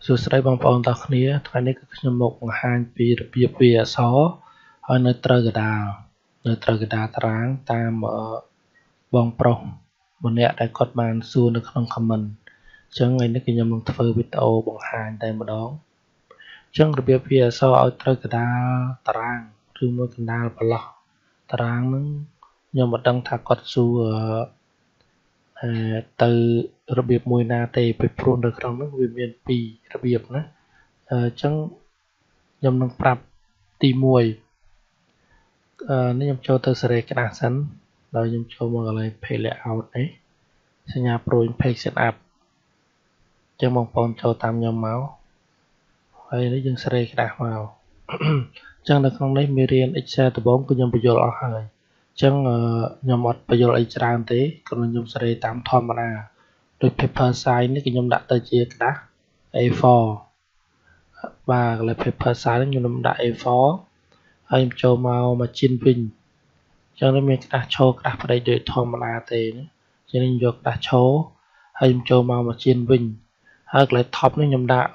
Sự sấy bằng phong tạc khía, thay này các nhóm một hàng vì việc về xó, ở nơi trơ gà đà tráng tam ở bong pro, một nẹ đại cốt bàn xuaនៅក្នុង comment ចឹងថ្ងៃនេះខ្ញុំនឹងធ្វើវីដេអូបង្ហាញតែម្ដងចឹងរបៀបវាអក្សរឲ្យត្រូវកណ្ដាលតារាងឬមួយកណ្ដាលប្រឡោះតារាងហ្នឹងខ្ញុំមិនដឹងថាគាត់សួរទៅរបៀបមួយណាទេពីព្រោះនៅក្នុងហ្នឹងវាមាន2របៀបណាចឹងខ្ញុំនឹងប្រាប់ទី1នេះខ្ញុំចូលទៅសេរីក្តារសិនដោយខ្ញុំចូលមកកន្លែង page layout នេះសញ្ញាព្រួយ page setup ចឹងបងប្អូនចូលតាមខ្ញុំមកហើយនេះយើងសេរីក្តារមកចឹងនៅក្នុងនេះមេរៀន Excel ដំបូងគឺខ្ញុំបញ្យល់អស់ហើយចឹងខ្ញុំអត់បញ្យល់អីច្រើនទេគ្រាន់តែខ្ញុំសេរីតាមធម្មតាដោយ paper size នេះគឺខ្ញុំដាក់ទៅជាក្តារ A4 បាទកន្លែង paper size នេះខ្ញុំដាក់ A4 ហើយខ្ញុំចូលមក margin វិញចឹងនេះមានក្តារឈរក្តារផ្ដេកដូចធម្មតាទេចឹងខ្ញុំយកក្តារឈរហើយខ្ញុំចូលមក margin វិញហើយកន្លែង top នេះខ្ញុំដាក់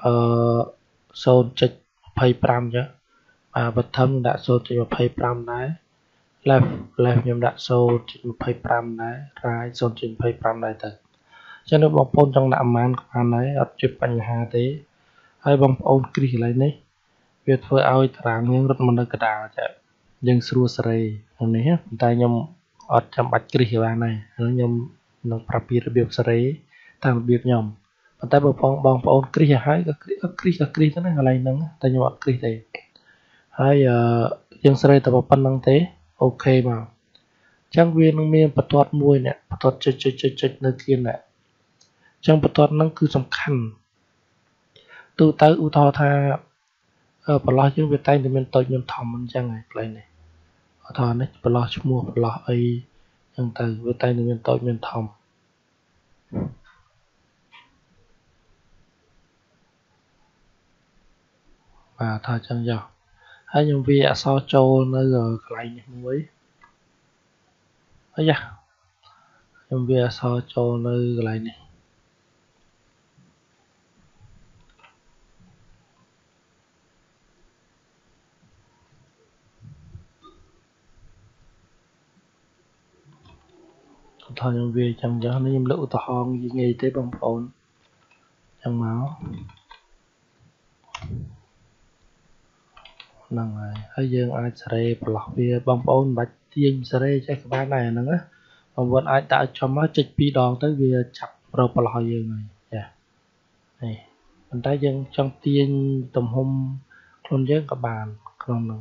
0.25 ចឹងបាទ bottom ដាក់ 0.25 ដែរ left ខ្ញុំដាក់ 0.25 ដែរ right 0.25 ដែរទៅចឹងnếuបងប្អូនចង់ដាក់អាម៉ានក៏បានដែរអត់ជាបញ្ហាទេហើយបងប្អូនគ្រីសកន្លែងនេះវាធ្វើឲ្យតារាងយើងរត់មកនៅកណ្ដាលចាយើងស្រួលសេរីនេះប៉ុន្តែខ្ញុំអត់ចាំបាច់គ្រីសបានដែរខ្ញុំនឹងប្រាប់ពីរបៀបសេរីតាមរបៀបខ្ញុំប៉ុន្តែបើបងប្អូនគ្រីសឲ្យហើយក៏គ្រីសទៅណាកន្លែងហ្នឹងតែខ្ញុំអត់គ្រីសទេហើយយើងសេរីតែប៉ុណ្្នឹងទេអូខេមកអញ្ចឹងវានឹងមានបន្ទាត់មួយនេះបន្ទាត់ចុចនៅគៀននេះអញ្ចឹងបន្ទាត់ហ្នឹងគឺសំខាន់ទូទៅឧទាហរណ៍ថាប្រឡោះយើងវាតែងតែមានតូចមានធំអញ្ចឹងហើយកន្លែងនេះឧទាហរណ៍នេះប្រឡោះឈ្មោះប្រឡោះអីអញ្ចឹងទៅវាតែងតែមានតូចមានធំបាទថាអញ្ចឹងចុះហើយខ្ញុំវាអក្សរចូលនៅកន្លែងនេះមួយអាយ៉ាខ្ញុំវាអក្សរចូលនៅកន្លែងនេះថាខ្ញុំវាចាំចឹងនេះខ្ញុំលើកឧទាហរណ៍ងាយទេបងប្អូនចឹងមកហ្នឹងហើយយើងអាចសេរីប្រឡោះវាបងប្អូនមិនបាច់ទាញសេរីចេះក៏បានដែរហ្នឹងណាបងប្អូនអាចដាក់ចំមកចុច2ដងទៅវាចាប់រកប្រឡោះយើងហើយចានេះប៉ុន្តែយើងចង់ទាញទំហំខ្លួនយើងក៏បានក្នុងហ្នឹង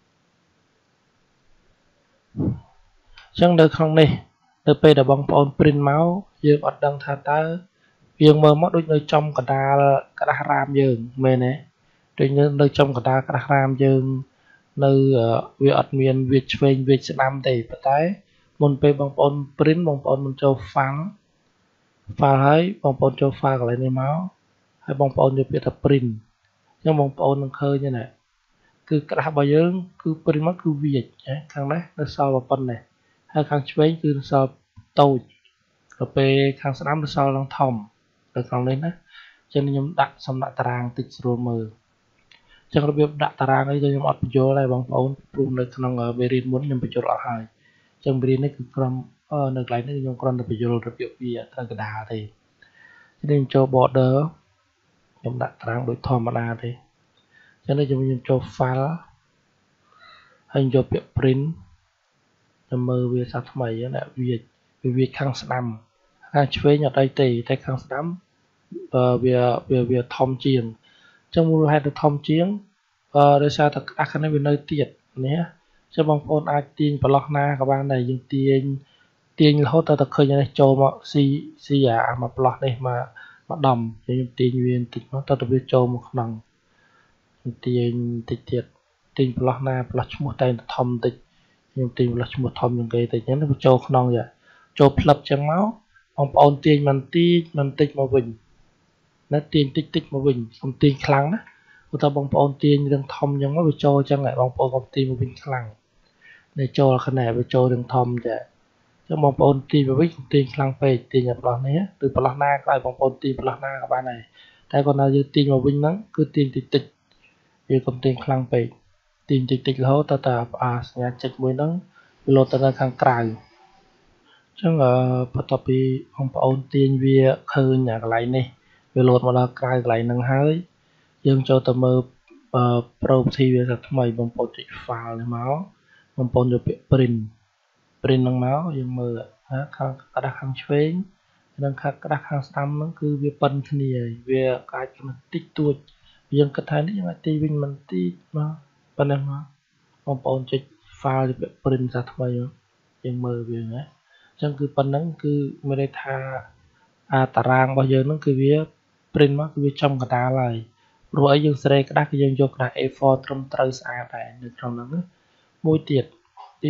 អញ្ចឹងនៅក្នុងនេះទៅពេលដែលបងប្អូន print មកយើងអត់ដឹងថាតើវាមើលមកដូចនៅចំកណ្ដាលក្តាររាមយើងមែនទេដូចនៅចំកណ្ដាលក្តាររាមយើងនៅវាអត់មានវាឆ្វេងវាស្ដាំទេប៉ុន្តែមុនពេលបងប្អូន print បងប្អូនមិនចូល file ហើយបងប្អូនចូល file កន្លែងនេះមកហើយបងប្អូនយកពាក្យថា print អញ្ចឹងបងប្អូននឹងឃើញទេណាគឺក្តាររបស់យើងគឺ print មកគឺវាខាងនេះនៅសល់ប៉ុណ្ណេះហើយខាងឆ្វេងគឺសល់តូចទៅពេលខាងស្ដាំសល់ឡើងធំនៅក្នុងនេះណាអញ្ចឹងខ្ញុំសំដាក់តារាងតិចស្រួលមើលអញ្ចឹងរបៀបដាក់តារាងអីខ្ញុំអត់បញ្យល់ដែរបងប្អូនព្រោះនៅក្នុងមេរៀនមុនខ្ញុំបញ្យល់អស់ហើយអញ្ចឹងមេរៀននេះគឺក្រុមនៅកន្លែងនេះខ្ញុំគ្រាន់តែបញ្យល់របៀបវាត្រូវកណ្ដាលទេខ្ញុំចូល border ខ្ញុំដាក់តារាងដូចធម្មតាទេអញ្ចឹងខ្ញុំចូល file ហើយយកពាក្យ print ខ្ញុំមើលវាសាថ្មីណាវាខាងស្ដាំខាងឆ្វេងអត់អីទេតែខាងស្ដាំវាធំជាងអញ្ចឹងមូលហេតុធំជាងដោយសារតែក្តារខាងនេះវានៅទៀតនេះអញ្ចឹងបងប្អូនអាចទាញប្រឡោះណាក៏បានដែរយើងទាញរហូតដល់តែឃើញនេះចូលមកស៊ីអាមកប្រឡោះនេះមកដំខ្ញុំទាញវាបន្តិចមកដល់តែវាចូលមកក្នុងទាញតិចទៀតទាញប្រឡោះណាប្រឡោះឈ្មោះតែធំតិចខ្ញុំទាញប្រឡោះឈ្មោះធំជាងគេតិចហ្នឹងវាចូលក្នុងចូលផ្លឹបចឹងមកបងប្អូនទាញមិនតិចមកវិញណាទាញតិចមកវិញកុំទាញខ្លាំងណាព្រោះតែបងប្អូនទាញរឿងធំចឹងមកវាចូលចឹងហើយបងប្អូនកុំទាញមកវិញខ្លាំងនេះចូលខណៈវាចូលរឿងធំចាចឹងបងប្អូនទាញមកវិញកុំទាញខ្លាំងពេកទាញប្រឡោះនេះឬប្រឡោះណាក៏ឲ្យបងប្អូនទាញប្រឡោះណាក៏បានដែរតែគាត់ថាយើងទាញមកវិញហ្នឹងគឺទាញតិចតិចយើងកុំទាញខ្លាំងពេកទាញតិចតិចរហូតតើសញ្ញាចុចមួយហ្នឹងវាលោតទៅនៅខាងក្រៅអញ្ចឹងបន្ទាប់ពីបងប្អូនទាញវាឃើញកន្លែងនេះវាលោតមកដល់ក្រៅកន្លែងហ្នឹងហើយយើងចូលទៅមើលproperty វាថាថ្មីបងប្អូនចុច file នេះមកបងប្អូនយកពាក្យ print ហ្នឹងមកយើងមើលខាងក្តារខាងឆ្វេងនិងខាងក្តារខាងស្ដាំហ្នឹងគឺវាប៉ុនគ្នាហើយវាអាចតិចតួចយើងគិតថានេះយើងអាចទាញវិញមិនតិចមកប៉ុណ្ណេះមកបងប្អូនចុច file យកពាក្យ print ថាថ្មីយើងមើលវាណាអញ្ចឹងគឺប៉ុណ្ណឹងគឺមានន័យថាតារាងរបស់យើងហ្នឹងគឺវា print មកគឺវាចំកណ្ដាលហើយព្រោះអីយើងសេរីក្តារគឺយើងយកក្តារ A4 ត្រឹមត្រូវស្អាតដែរនៅក្នុងហ្នឹងមួយទៀតទី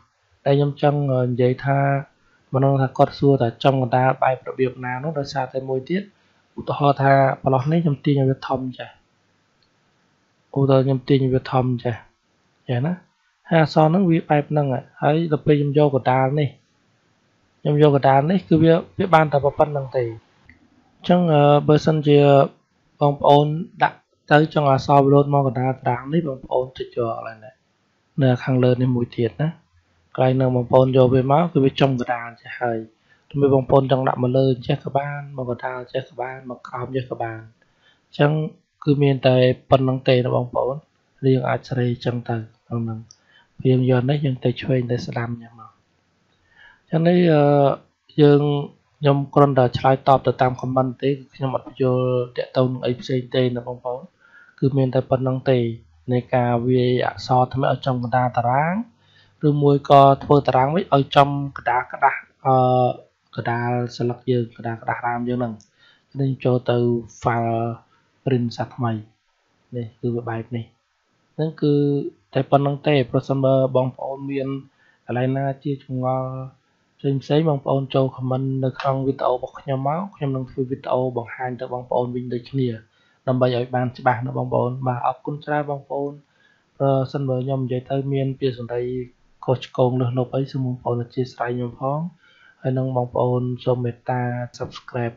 2តែខ្ញុំចង់និយាយថាមិនដឹងថាគាត់សួរថាចំកណ្ដាលបែបរបៀបណានោះដោយសារតែមួយទៀតឧទាហរណ៍ថាប្រឡោះនេះខ្ញុំទាញឲ្យវាធំចាស់ឧទាហរណ៍ខ្ញុំទាញឲ្យវាធំចាស់ចាណាហើយអក្សរហ្នឹងវាបែបហ្នឹងហើយដល់ពេលខ្ញុំយកកណ្ដាលនេះគឺវាបានតែប៉ុណ្្នឹងទេអញ្ចឹងបើសិនជាបងប្អូនដាក់ទៅចង់អក្សរវាលោតមកកណ្ដាលតារាងនេះបងប្អូនចុចយកកន្លែងនេះនៅខាងលើនេះមួយទៀតណាកន្លែងនៅបងប្អូនយកវាមកគឺវាចំកណ្ដាលចេះហើយទោះបីបងប្អូនចង់ដាក់មកលើចេះក៏បានមកកណ្ដាលចេះក៏បានមកក្រោមចេះក៏បានអញ្ចឹងគឺមានតែប៉ុណ្្នឹងទេណាបងប្អូនយើងអាចសេរីអញ្ចឹងទៅហ្នឹងយើងយកនេះយើងទៅឆ្វេងទៅស្ដាំយ៉ាងមកអញ្ចឹងនេះយើងខ្ញុំគ្រាន់តែឆ្លើយតបទៅតាម comment ទេខ្ញុំអត់បញ្យល់តាក់ទងនឹងអីផ្សេងទេណាបងប្អូនគឺមានតែប៉ុណ្្នឹងទេនៃការវាយអក្សរថ្មីឲ្យចំកណ្ដាលតារាងឬមួយក៏ធ្វើតារាងវិញឲ្យចំកណ្ដាលក្តារកណ្ដាលស្លឹកយើងកណ្ដាលរាមយើងហ្នឹងនឹងចូលទៅ file print សាថ្មីនេះគឺវាបែបនេះហ្នឹងគឺតែប៉ុណ្្នឹងទេប្រសិនបើបងប្អូនមានកន្លែងណាជាចម្ងល់ផ្សេងបងប្អូនចូល comment នៅក្នុងវីដេអូរបស់ខ្ញុំមកខ្ញុំនឹងធ្វើវីដេអូបង្ហាញទៅបងប្អូនវិញដូចគ្នាដើម្បីឲ្យបានច្បាស់ណាបងប្អូនបាទអរគុណច្រើនបងប្អូនសិនបើខ្ញុំនិយាយទៅមានពាក្យសម្ដីខុសឆ្គងលើសលប់អីសូមបងប្អូនអធិស្ឋានខ្ញុំផងហើយនឹងបងប្អូនសូមមេត្តា subscribe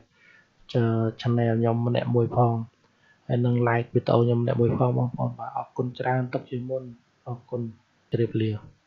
channel ខ្ញុំម្នាក់មួយផងហើយនឹង like វីដេអូខ្ញុំម្នាក់មួយផងបងប្អូនបាទអរគុណច្រើនទុកជាមុនអរគុណជម្រាបលា